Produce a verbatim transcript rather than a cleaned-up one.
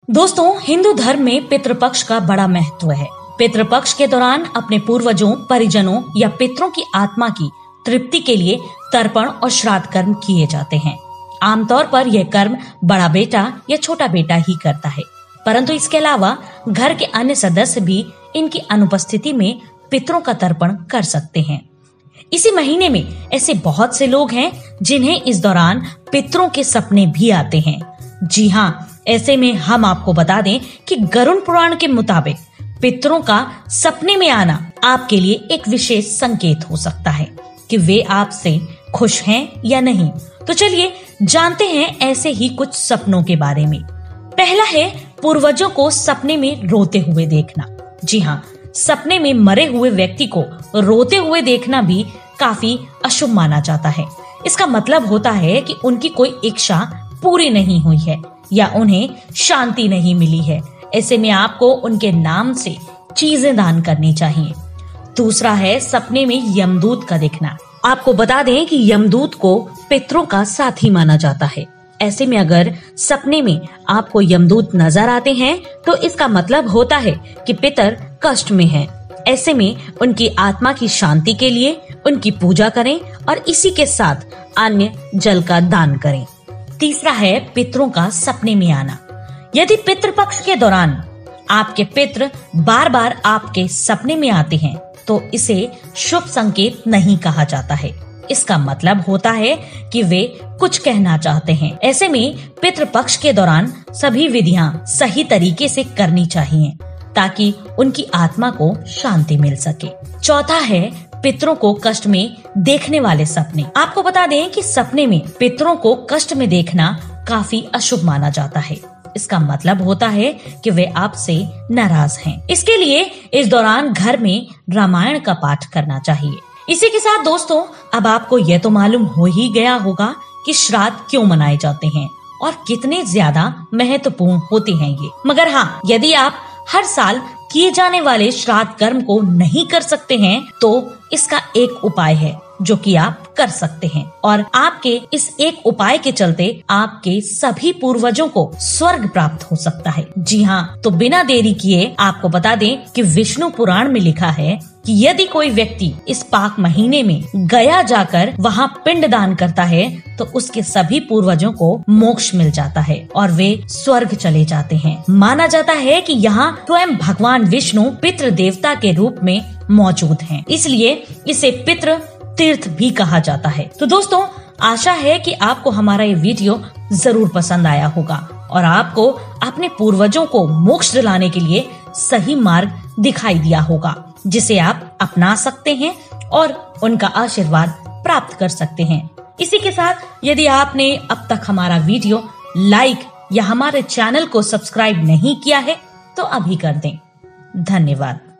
दोस्तों, हिंदू धर्म में पितृपक्ष का बड़ा महत्व है। पितृपक्ष के दौरान अपने पूर्वजों, परिजनों या पितरों की आत्मा की तृप्ति के लिए तर्पण और श्राद्ध कर्म किए जाते हैं। आमतौर पर यह कर्म बड़ा बेटा या छोटा बेटा ही करता है, परंतु इसके अलावा घर के अन्य सदस्य भी इनकी अनुपस्थिति में पितरों का तर्पण कर सकते हैं। इसी महीने में ऐसे बहुत से लोग हैं जिन्हें इस दौरान पितरों के सपने भी आते हैं। जी हाँ, ऐसे में हम आपको बता दें कि गरुड़ पुराण के मुताबिक पितरों का सपने में आना आपके लिए एक विशेष संकेत हो सकता है कि वे आपसे खुश हैं या नहीं। तो चलिए जानते हैं ऐसे ही कुछ सपनों के बारे में। पहला है पूर्वजों को सपने में रोते हुए देखना। जी हाँ, सपने में मरे हुए व्यक्ति को रोते हुए देखना भी काफी अशुभ माना जाता है। इसका मतलब होता है कि उनकी कोई इच्छा पूरी नहीं हुई है या उन्हें शांति नहीं मिली है। ऐसे में आपको उनके नाम से चीजें दान करनी चाहिए। दूसरा है सपने में यमदूत का दिखना। आपको बता दें कि यमदूत को पितरों का साथी माना जाता है। ऐसे में अगर सपने में आपको यमदूत नजर आते हैं तो इसका मतलब होता है कि पितर कष्ट में हैं। ऐसे में उनकी आत्मा की शांति के लिए उनकी पूजा करें और इसी के साथ अन्य जल का दान करें। तीसरा है पितरों का सपने में आना। यदि पितृपक्ष के दौरान आपके पितर बार बार आपके सपने में आते हैं तो इसे शुभ संकेत नहीं कहा जाता है। इसका मतलब होता है कि वे कुछ कहना चाहते हैं। ऐसे में पितृपक्ष के दौरान सभी विधियां सही तरीके से करनी चाहिए ताकि उनकी आत्मा को शांति मिल सके। चौथा है पितरों को कष्ट में देखने वाले सपने। आपको बता दें कि सपने में पितरों को कष्ट में देखना काफी अशुभ माना जाता है। इसका मतलब होता है कि वे आपसे नाराज हैं। इसके लिए इस दौरान घर में रामायण का पाठ करना चाहिए। इसी के साथ दोस्तों, अब आपको यह तो मालूम हो ही गया होगा कि श्राद्ध क्यों मनाए जाते हैं और कितने ज्यादा महत्वपूर्ण होते हैं ये। मगर हाँ, यदि आप हर साल किए जाने वाले श्राद्ध कर्म को नहीं कर सकते हैं तो इसका एक उपाय है जो कि आप कर सकते हैं और आपके इस एक उपाय के चलते आपके सभी पूर्वजों को स्वर्ग प्राप्त हो सकता है। जी हाँ, तो बिना देरी किए आपको बता दें कि विष्णु पुराण में लिखा है कि यदि कोई व्यक्ति इस पाक महीने में गया जाकर वहाँ पिंड दान करता है तो उसके सभी पूर्वजों को मोक्ष मिल जाता है और वे स्वर्ग चले जाते हैं। माना जाता है कि यहाँ स्वयं भगवान विष्णु पितृ देवता के रूप में मौजूद हैं, इसलिए इसे पितृ तीर्थ भी कहा जाता है। तो दोस्तों, आशा है कि आपको हमारा ये वीडियो जरूर पसंद आया होगा और आपको अपने पूर्वजों को मोक्ष दिलाने के लिए सही मार्ग दिखाई दिया होगा जिसे आप अपना सकते हैं और उनका आशीर्वाद प्राप्त कर सकते हैं। इसी के साथ यदि आपने अब तक हमारा वीडियो लाइक या हमारे चैनल को सब्सक्राइब नहीं किया है तो अभी कर दें। धन्यवाद।